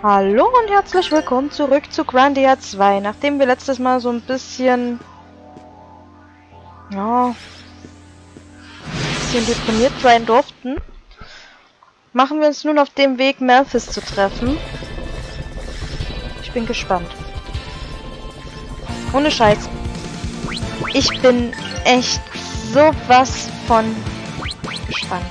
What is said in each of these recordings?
Hallo und herzlich willkommen zurück zu Grandia 2. Nachdem wir letztes Mal so ein bisschen deprimiert sein durften, machen wir uns nun auf dem Weg, Melphis zu treffen. Ich bin gespannt. Ohne Scheiß. Ich bin echt sowas von gespannt.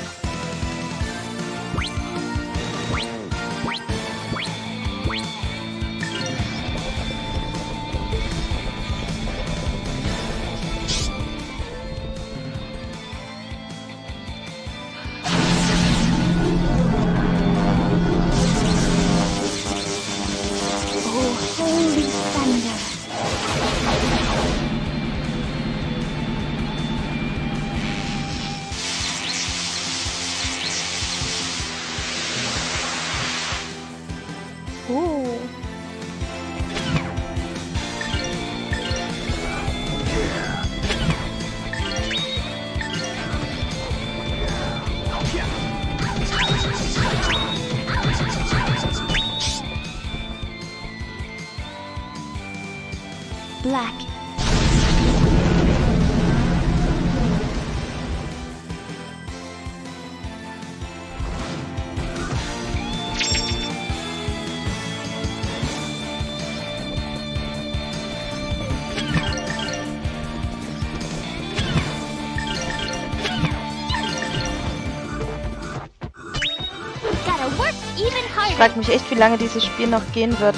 Black. Ich frage mich echt, wie lange dieses Spiel noch gehen wird.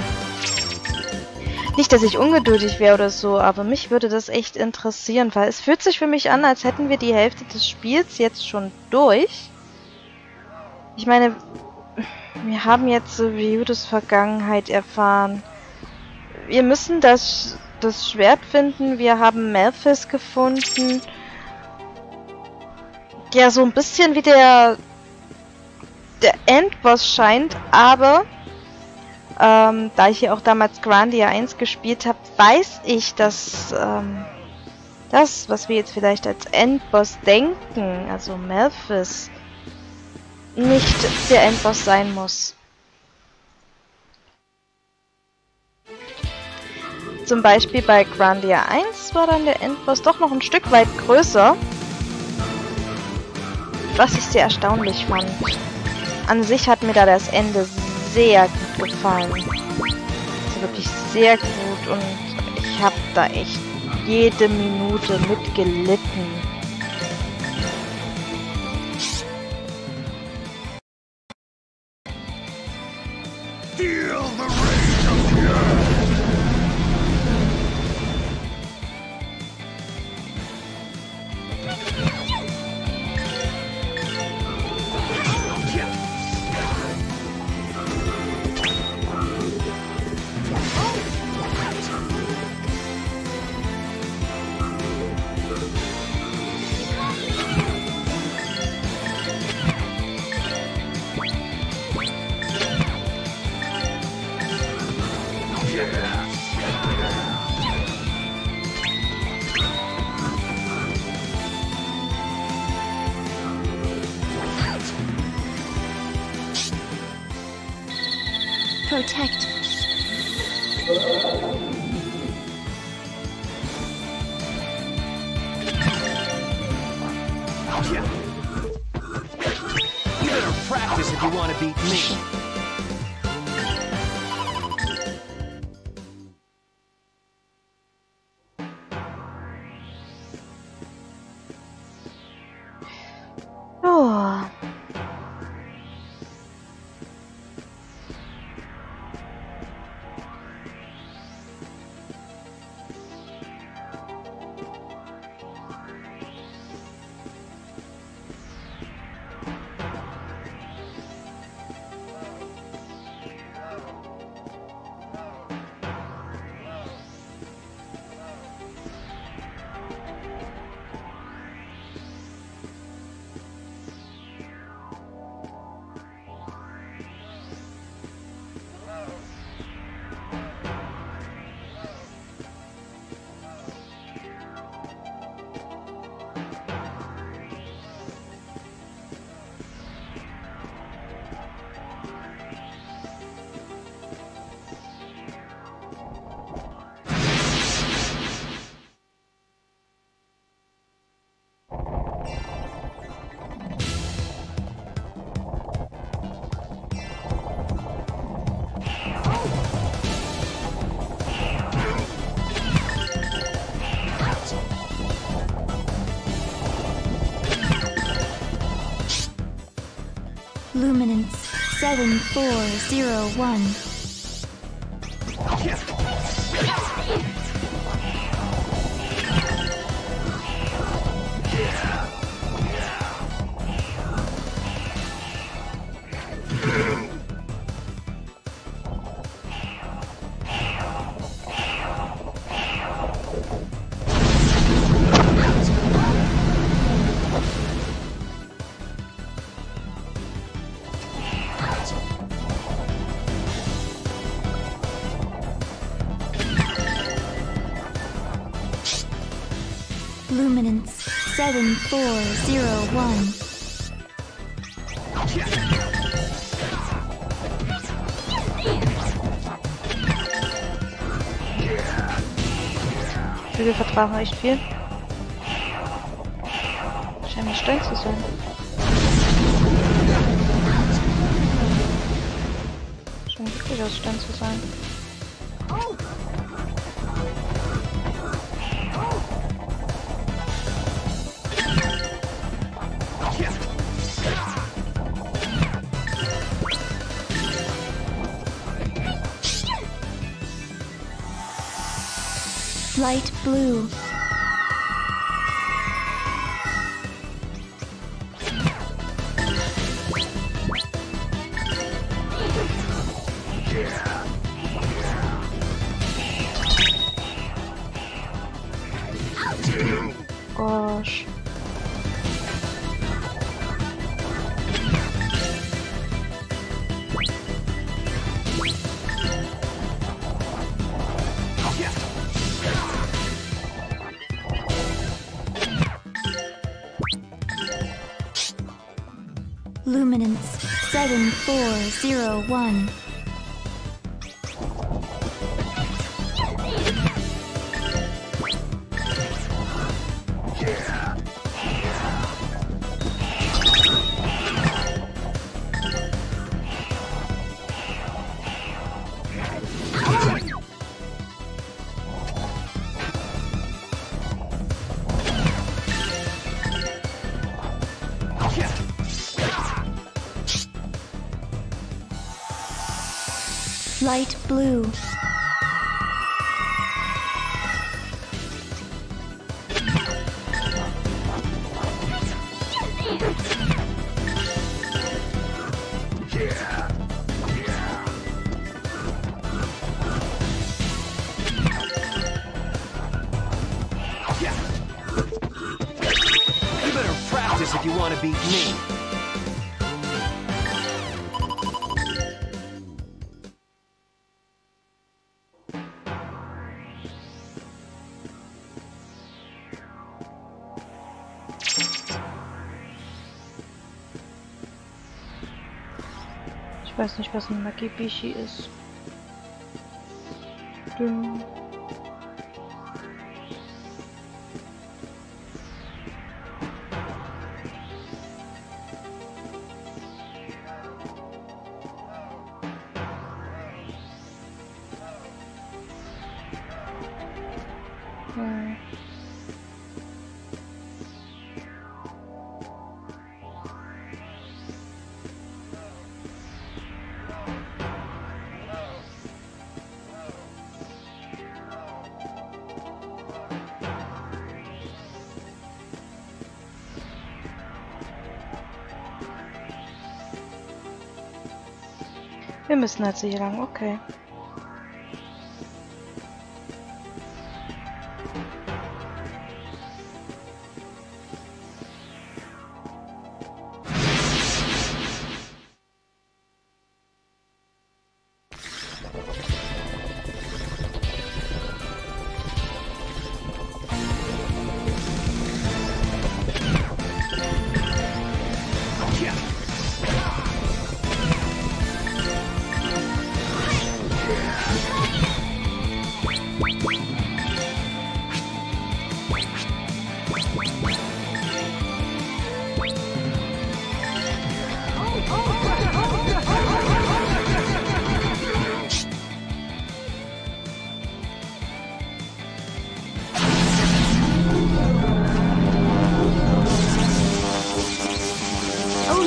Nicht, dass ich ungeduldig wäre oder so, aber mich würde das echt interessieren, weil es fühlt sich für mich an, als hätten wir die Hälfte des Spiels jetzt schon durch. Ich meine, wir haben jetzt so Ryudos Vergangenheit erfahren. Wir müssen das Schwert finden, wir haben Melphis gefunden. Ja, so ein bisschen wie der Endboss scheint, aber da ich hier auch damals Grandia 1 gespielt habe, weiß ich, dass das, was wir jetzt vielleicht als Endboss denken, also Melphis, nicht der Endboss sein muss. Zum Beispiel bei Grandia 1 war dann der Endboss doch noch ein Stück weit größer, was ich sehr erstaunlich fand. An sich hat mir da das Ende sehr gut gefallen. Also wirklich sehr gut und ich habe da echt jede Minute mitgelitten. Feel the rage of the earth. Protect. You better practice if you want to beat me. Oh. Luminance 7401. Luminance 7401. Wir vertragen echt viel. Scheint nicht streng zu sein. Scheint wirklich aus streng zu sein. Light blue. Gosh. Luminance 7401. Light blue. You better practice if you want to beat me. Ich weiß nicht, was ein Magibishi ist. Dünn. Wir müssen also hier lang, okay.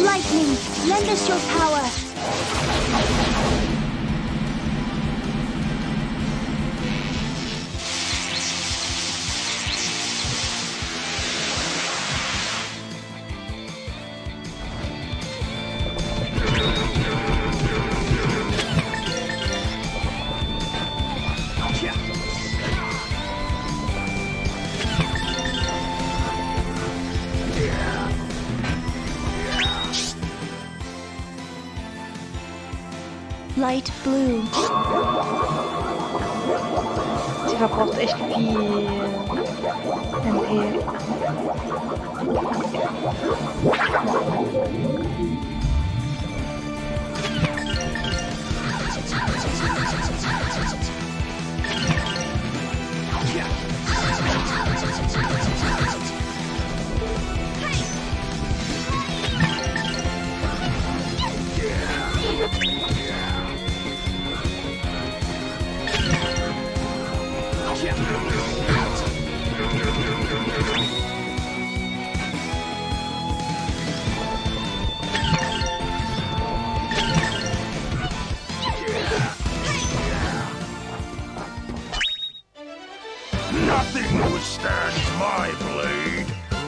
Lightning, lend us your power. Light blue. Sie verbraucht echt viel MP. Nothing withstands my blade.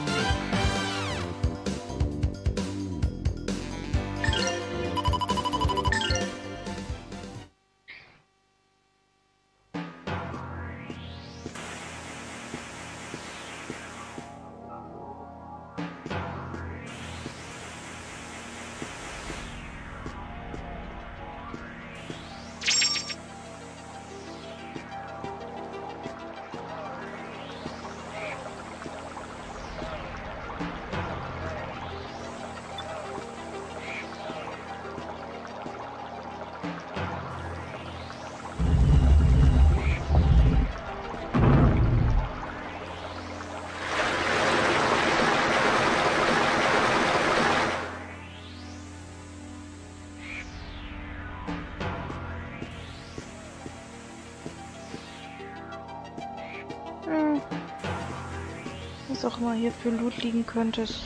Was auch immer hier für Loot liegen könnte. Was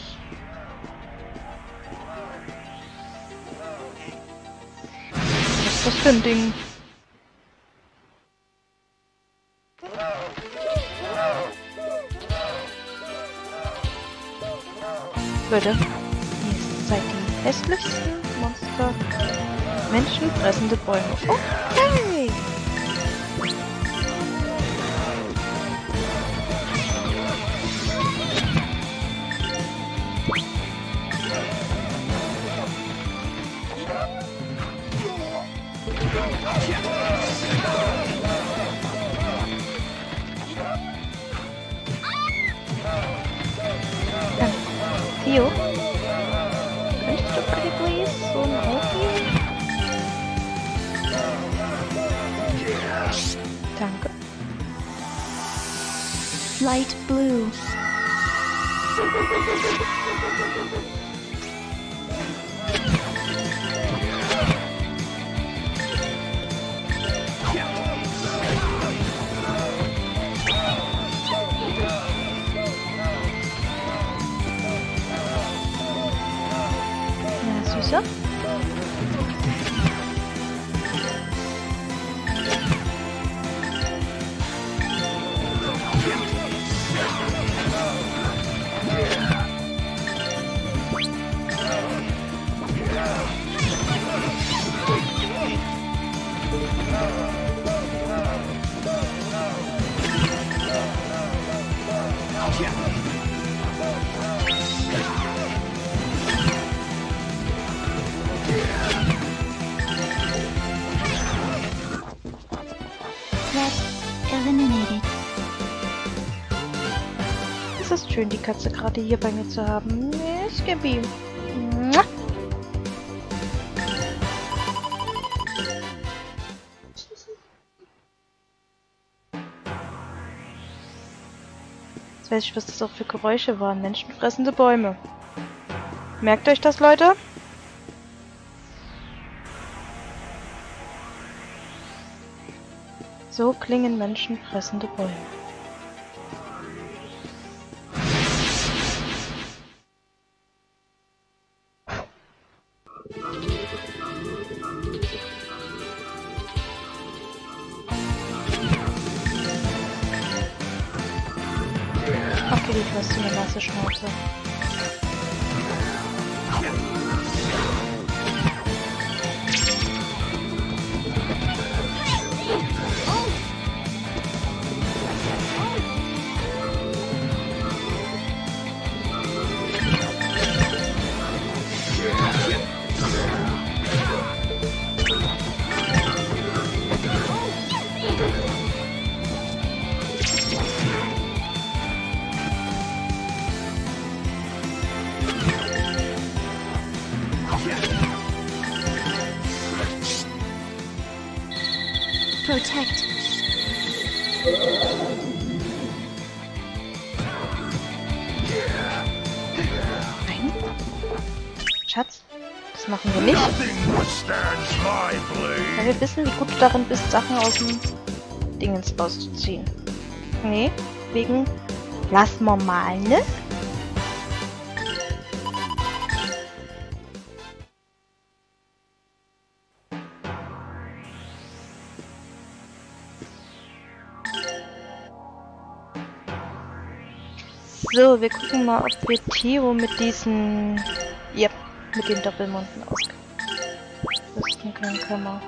ist das für ein Ding? Leute, ihr seid die hässlichsten Monster. Menschenfressende Bäume. Okay! Theo? Könntest du pretty please so ein Aufgehen? Danke. Light blue. Ja, süßer. Threat eliminated. Es ist schön, die Katze gerade hier bei mir zu haben. Skippy. Mua. Jetzt weiß ich, was das auch für Geräusche waren. Menschenfressende Bäume. Merkt euch das, Leute? So klingen menschenfressende Bäume. du hast so eine nasse Schnauze. Protect. Nein. Schatz, das machen wir nicht. Nothing withstands my blade. Weil wir wissen, wie gut du darin bist, Sachen aus dem Dingens rauszuziehen. Nee, wegen... Lass mal mal, ne? So, wir gucken mal, ob wir Tio mit diesen... Yep, mit den Doppelmunden ausrüsten können wir.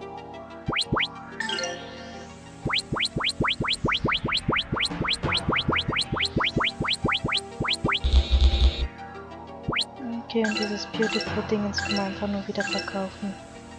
Okay, und dieses Beautiful-Dingens können wir einfach nur wieder verkaufen.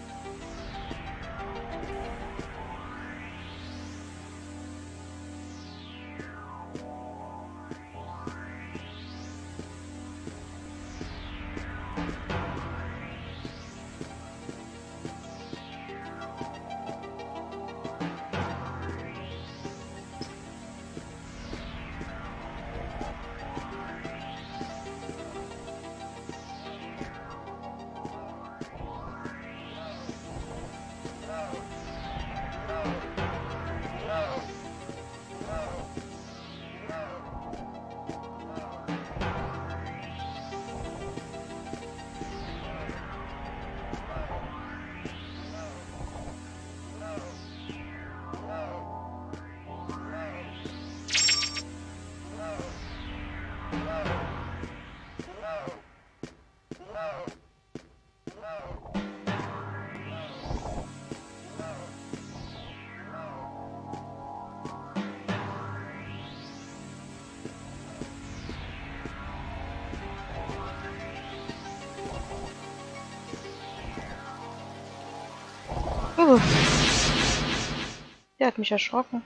Der hat mich erschrocken.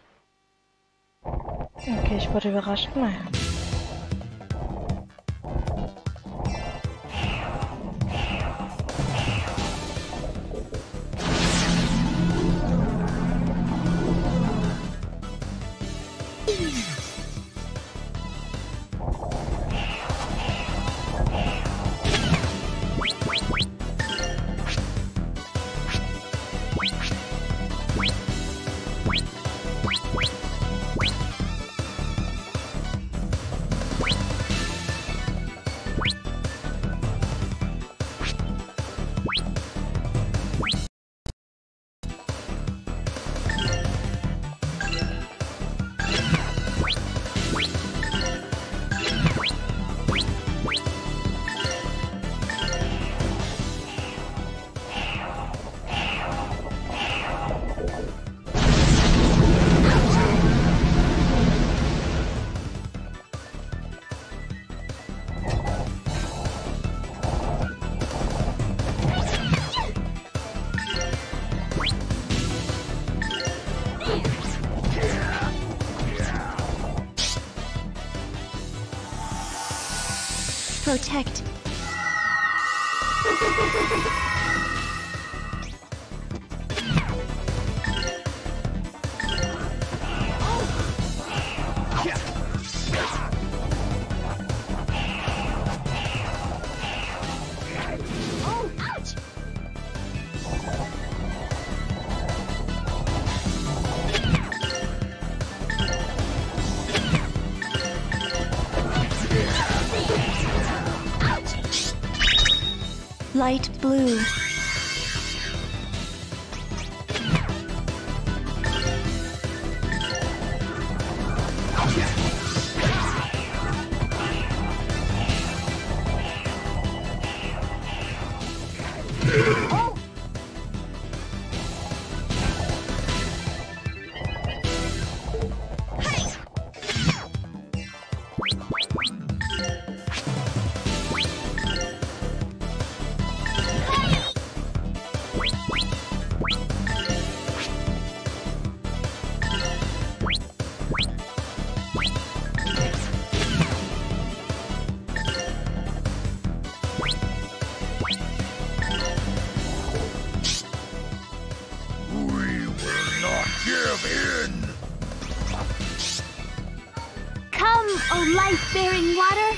Okay, ich wurde überrascht. Naja. Protect. Light blue. Oh, life-bearing water!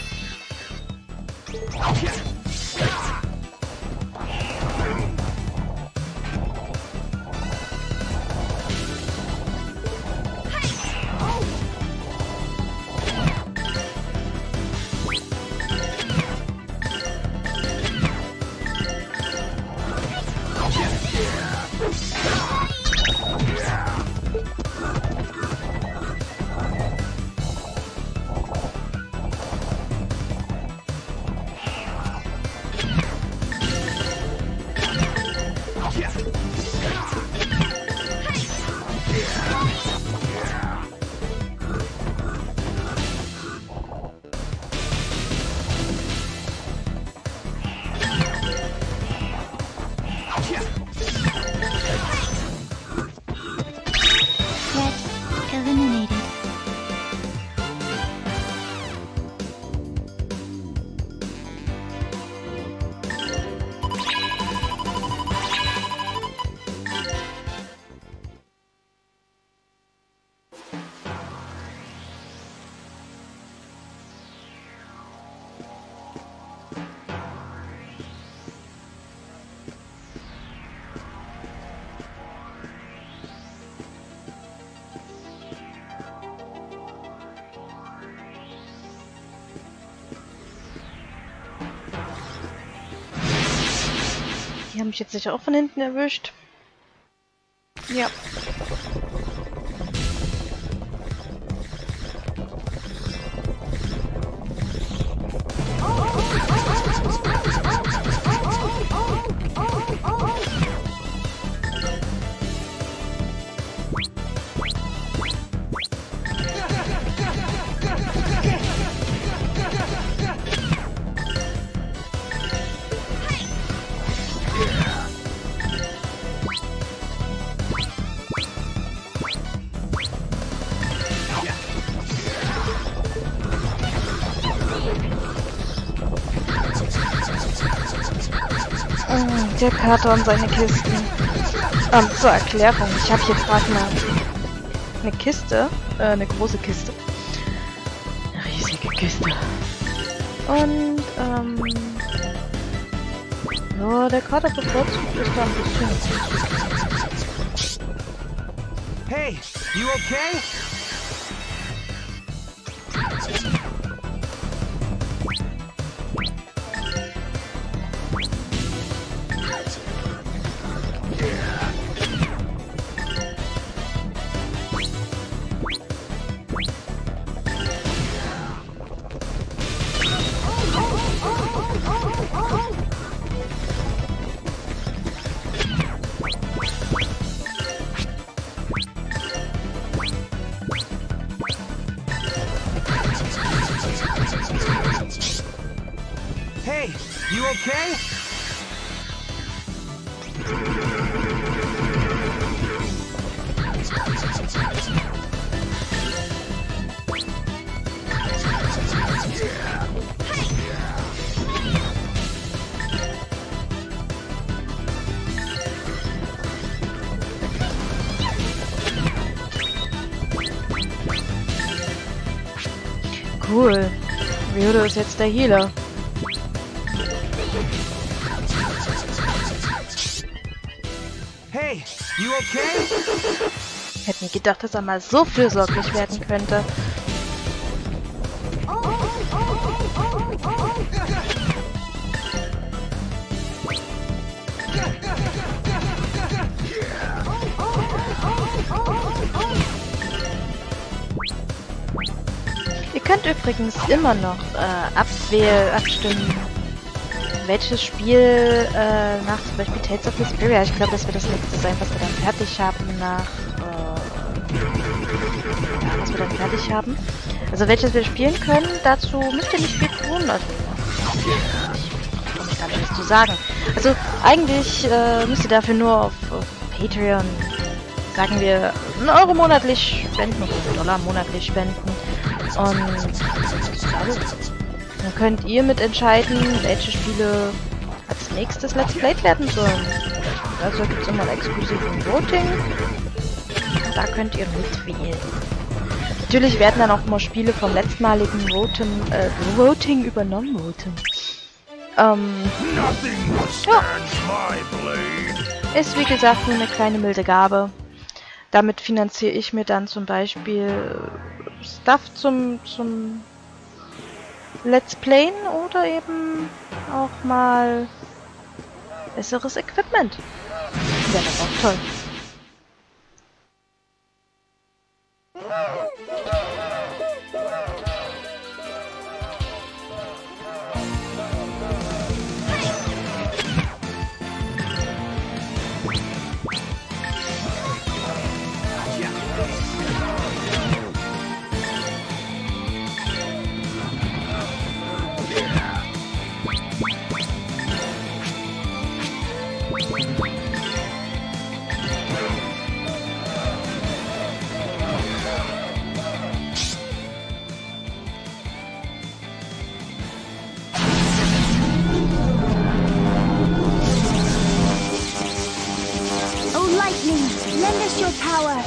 Threat eliminated. Die haben mich jetzt sicher auch von hinten erwischt. Ja. Der Kater und seine Kisten. Zur Erklärung, ich habe hier gerade eine Kiste, eine große Kiste. Eine riesige Kiste. Und, ja, der Kater bevorzugt ist da ein bisschen. Hey, you okay? Hey, you okay? Cool. Ryudo ist jetzt der Healer. Hey, you okay? Hätte nie gedacht, dass er mal so fürsorglich werden könnte. Ihr könnt übrigens immer noch abstimmen, welches Spiel nach zum Beispiel Tales of Vesperia, ich glaube, das wird das letzte sein, was wir dann fertig haben was wir dann fertig haben. Also welches wir spielen können, dazu müsst ihr nicht viel tun. Also, ich kann gar nicht was zu sagen. Also eigentlich müsst ihr dafür nur auf Patreon, sagen wir, €1 monatlich spenden oder $1 monatlich spenden. Und dann könnt ihr mitentscheiden, welche Spiele als nächstes Let's Played werden sollen. Also gibt es immer ein exklusives Voting. Da könnt ihr mitwählen. Natürlich werden dann auch immer Spiele vom letztmaligen Voting übernommen. Nothing withstands my blade. Ist wie gesagt nur eine kleine milde Gabe. Damit finanziere ich mir dann zum Beispiel Stuff zum Let's Playen oder eben auch mal besseres Equipment. Wäre das auch toll. Oh, lightning, lend us your power.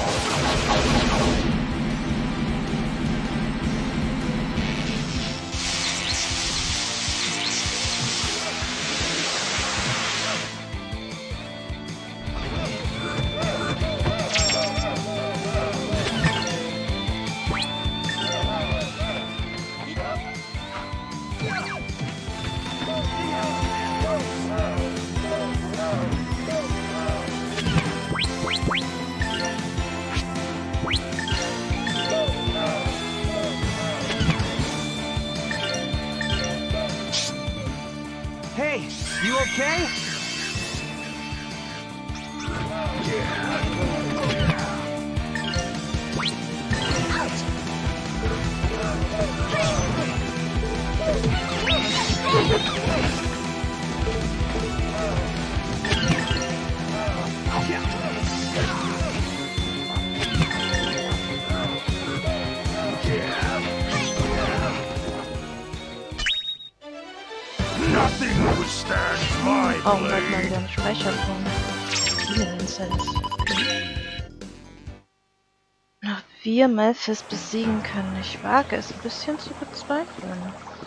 Hey, you okay? Nothing withstands my Brauchen wir mal blade. wieder einen Speicherpunkt. Healing-Incense. Noch wir Malphys besiegen können. Ich wage es ein bisschen zu bezweifeln.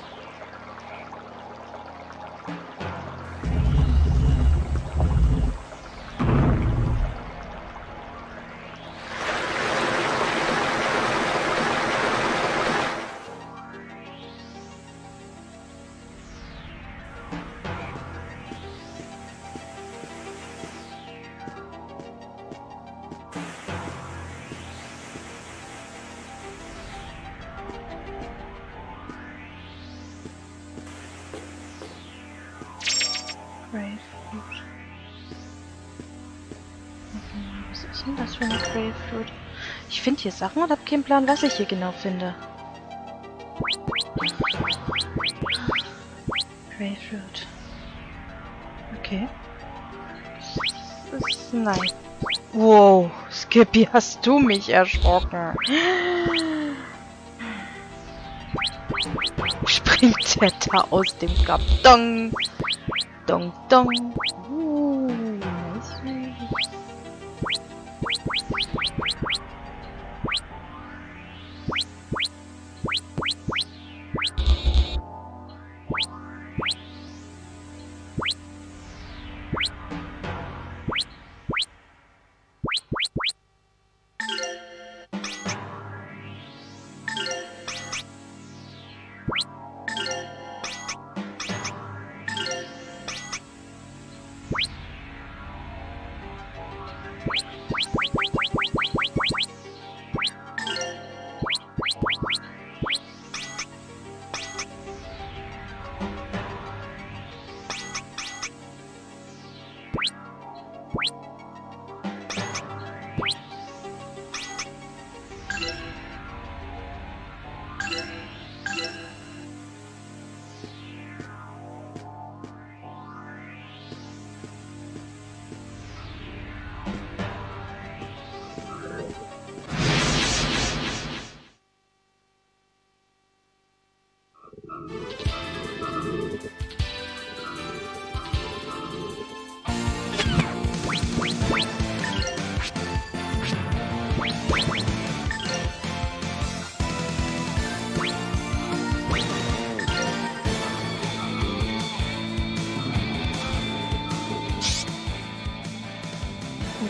Grapefruit. Was ist denn das für eine Grapefruit? Ich finde hier Sachen und habe keinen Plan, was ich hier genau finde. Grapefruit. Okay. Das ist... Nein. Wow, Skippy, hast du mich erschrocken. Springt der da aus dem Karton? Dong, dong. Süß.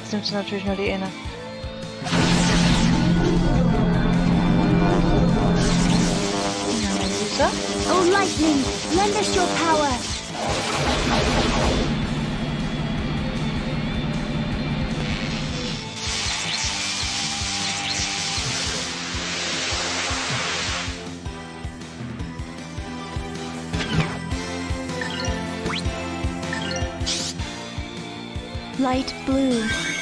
Jetzt nimmst du natürlich nur die eine. Na, mein Süßer. Oh, lightning, lend us your power. Light blue.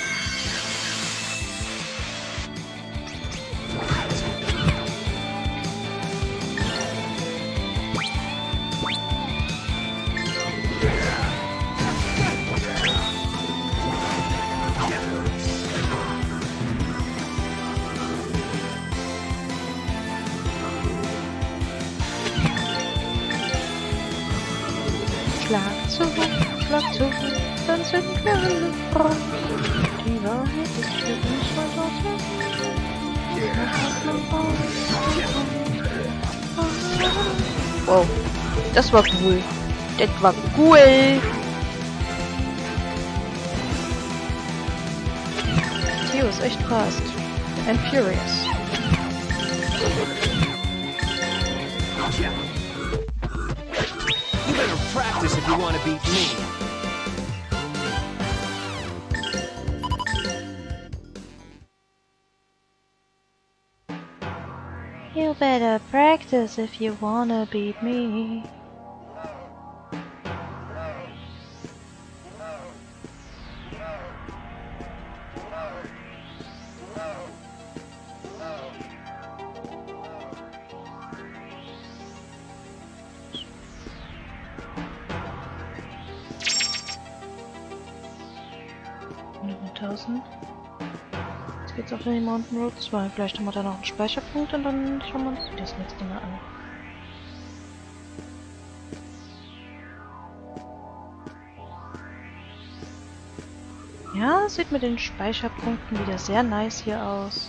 Schlag zu, dann sind wir alle frei. Die Wahrheit ist für uns weiter. Wow, das war cool. Das war cool. Theo ist echt fast. And furious. You better practice if you want to beat me. You better practice if you wanna beat me. Jetzt geht's auf die Mountain Road 2. Vielleicht haben wir da noch einen Speicherpunkt und dann schauen wir uns das nächste Mal an. Ja, sieht mit den Speicherpunkten wieder sehr nice hier aus.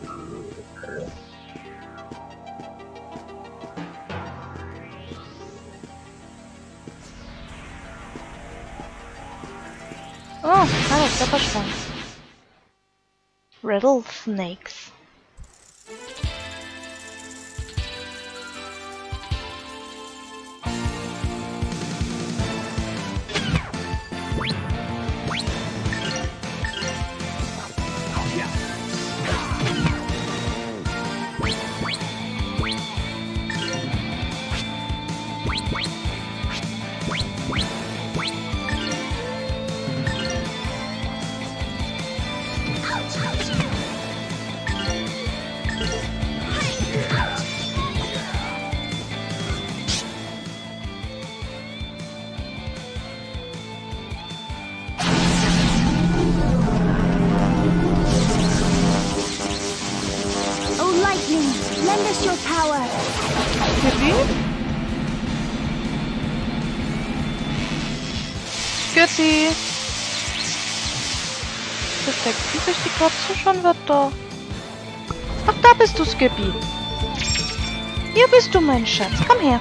Oh, hallo, Klapperschwanz. Rattlesnakes. Lend us your power. Skitty. Verstecken sich die Katze schon wieder. Ach, da bist du, Skippy. Hier bist du, mein Schatz. Komm her.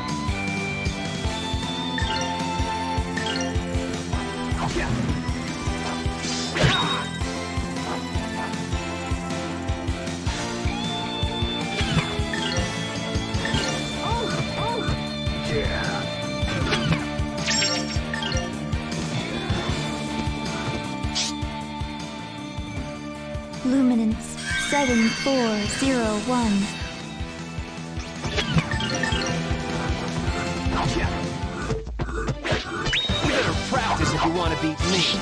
Luminance 7401. You better practice if you want to beat me.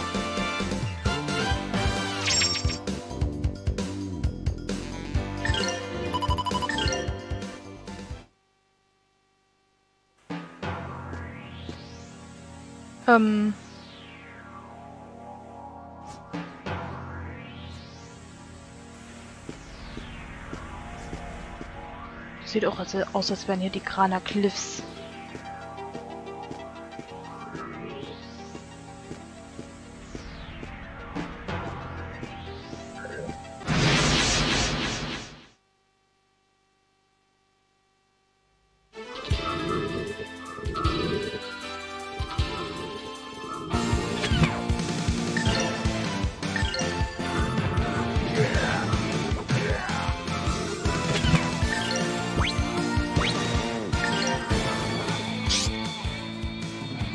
Sieht auch aus, als wären hier die Grana Cliffs.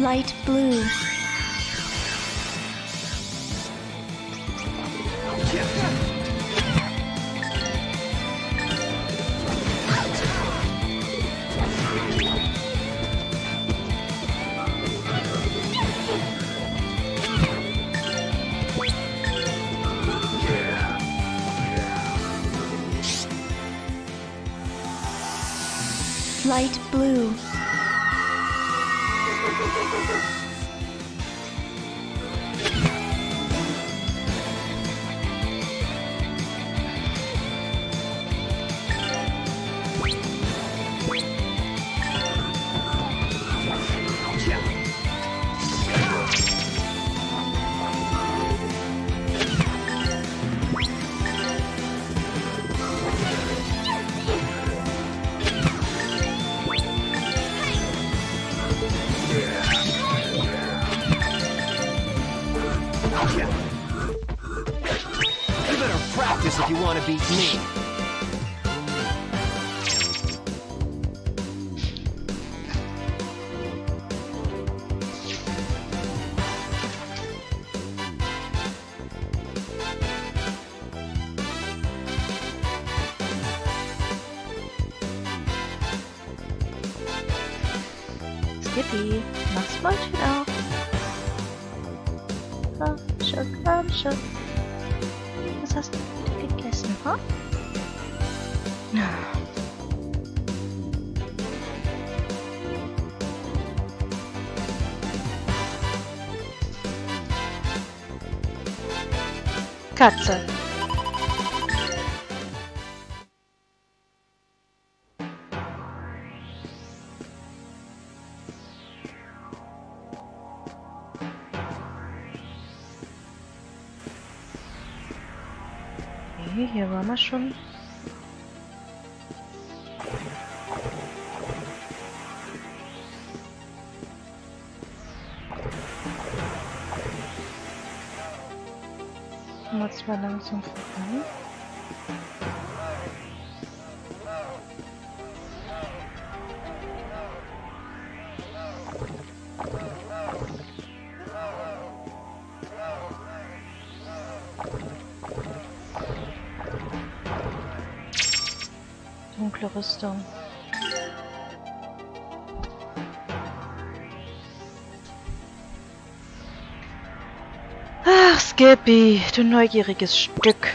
Light blue. Light blue. You better practice if you want to beat me. Skippy, mach's Mäulchen auf. Komm schon. Was hast du heute gegessen, ha? Katze. Okay, hier waren wir schon. Mal zwar langsam vorbei. Dunkle Rüstung. Ach, Skippy, du neugieriges Stück.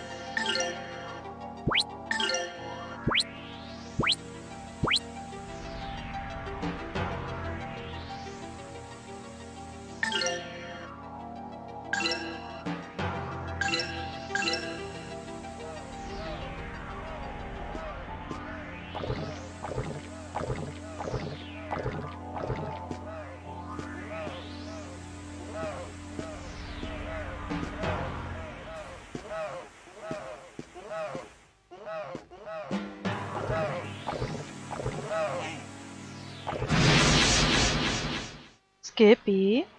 Skippy?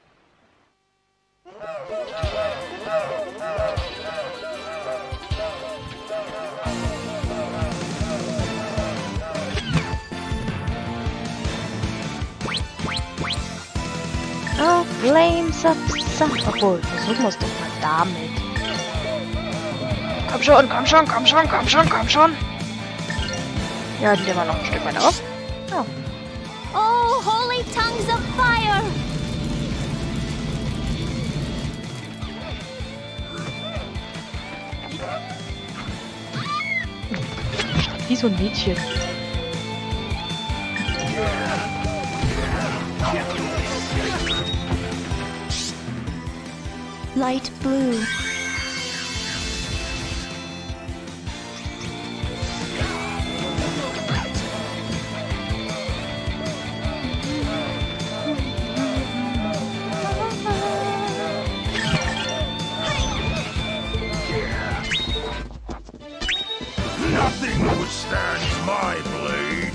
Oh, Flames of Sun. Obwohl, versuchen wir es doch mal damit. Komm schon, komm schon, komm schon, komm schon, komm schon. Ja, die nehmen wir noch ein Stück weiter auf. Oh. Oh, holy tongues of fire! Wie so ein Mädchen. Light blue. Nothing withstands my blade.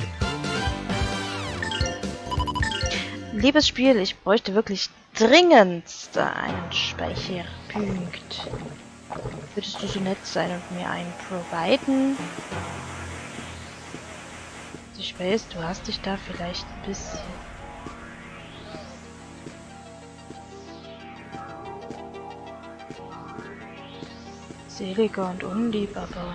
Liebes Spiel, ich bräuchte wirklich dringendst einen Speicherpunkt. Würdest du so nett sein und mir einen providen? Ich weiß, du hast dich da vielleicht ein bisschen Seliger und unlieb, aber...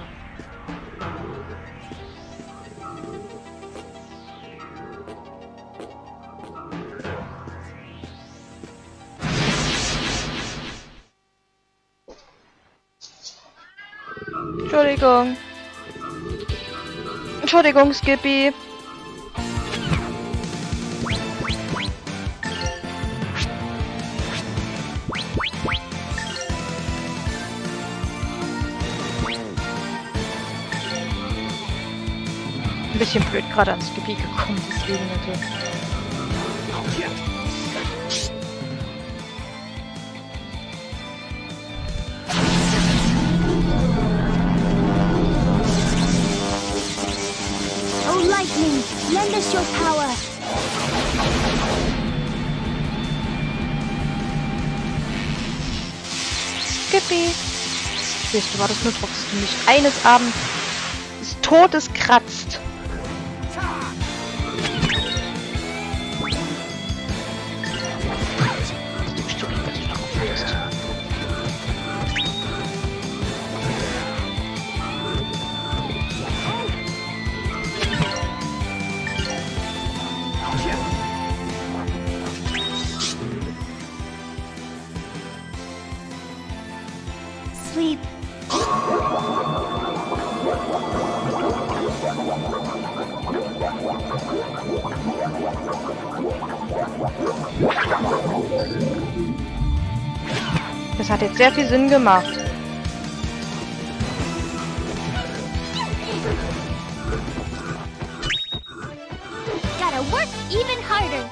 Entschuldigung. Entschuldigung, Skippy. Ein bisschen blöd gerade ans Skippy gekommen, deswegen natürlich. Oh, lightning, lend us your power. Skippy. Siehst du, war das nur trotzdem nicht eines Abends des Todes kratzt. Sleep. Das hat jetzt sehr viel Sinn gemacht. Gotta work even harder.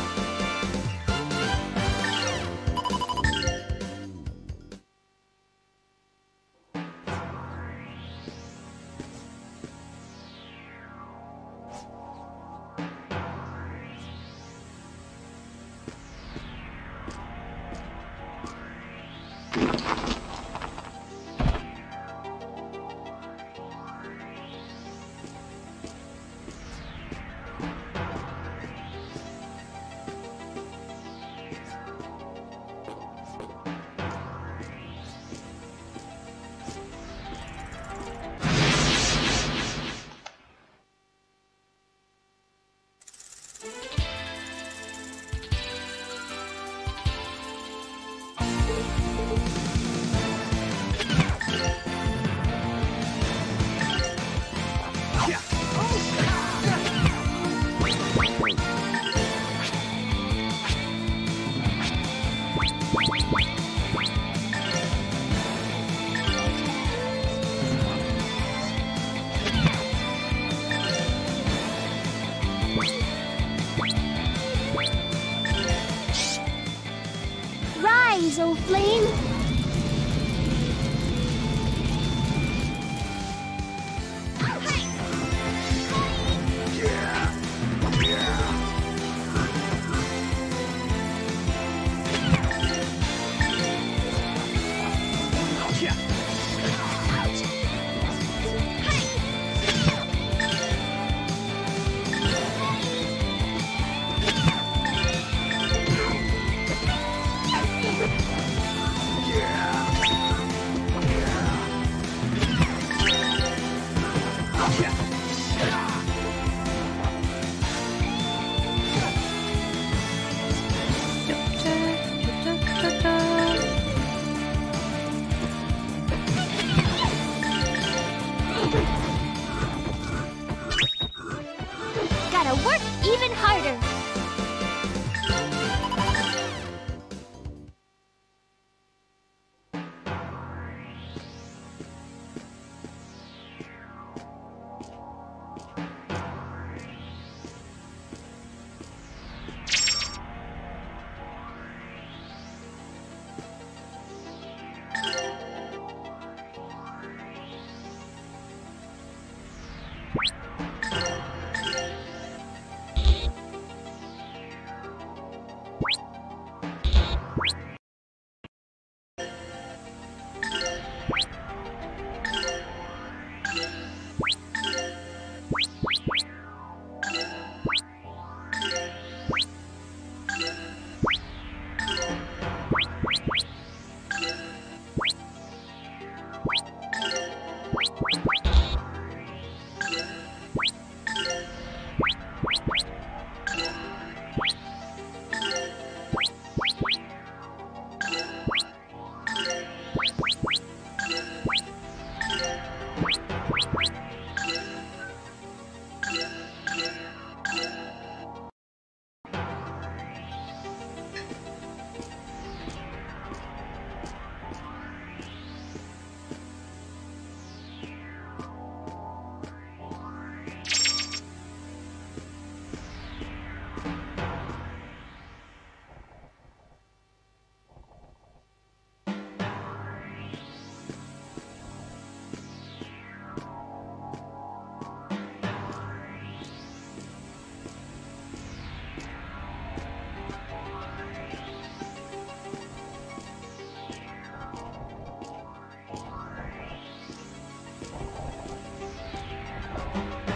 Rise, O flame!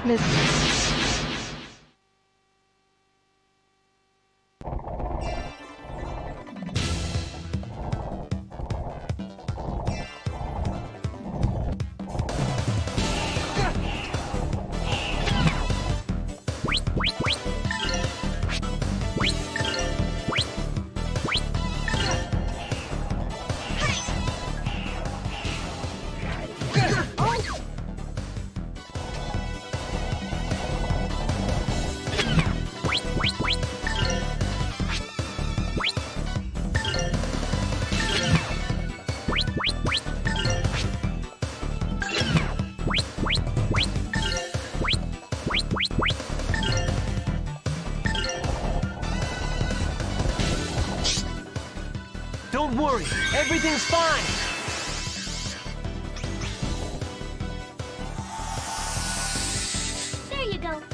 Mist. Don't worry, everything's fine. There you go.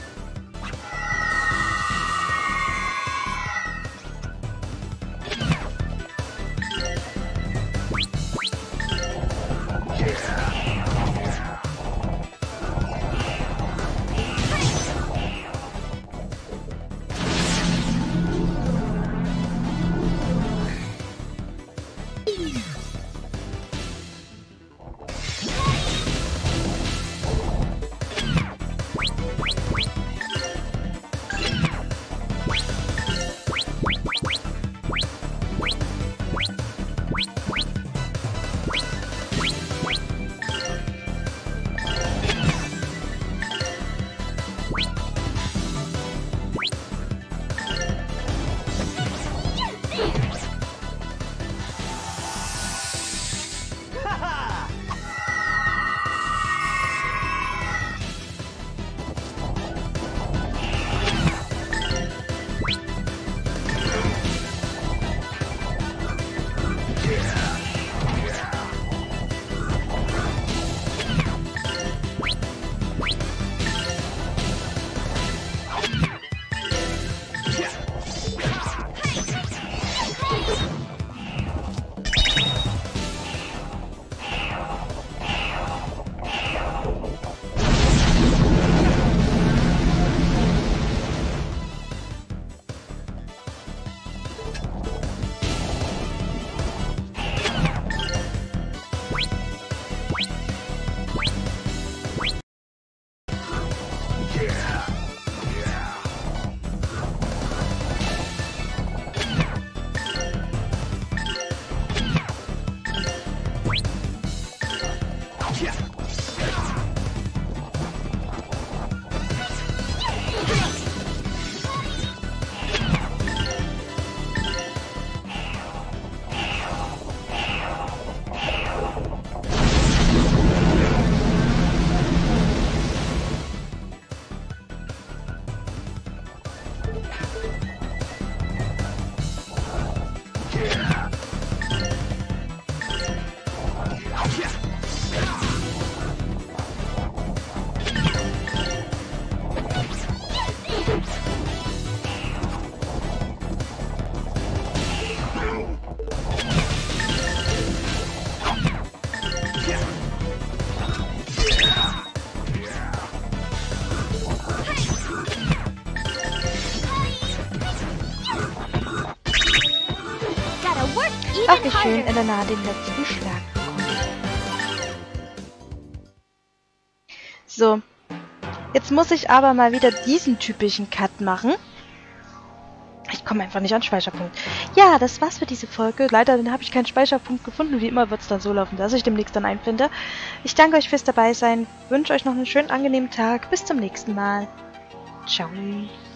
Ach, wie schön, Elena den letzten Schlag bekommen. So. Jetzt muss ich aber mal wieder diesen typischen Cut machen. Ich komme einfach nicht an Speicherpunkt. Ja, das war's für diese Folge. Leider habe ich keinen Speicherpunkt gefunden. Wie immer wird es dann so laufen, dass ich demnächst dann einen finde. Ich danke euch fürs Dabeisein. Wünsche euch noch einen schönen, angenehmen Tag. Bis zum nächsten Mal. Ciao.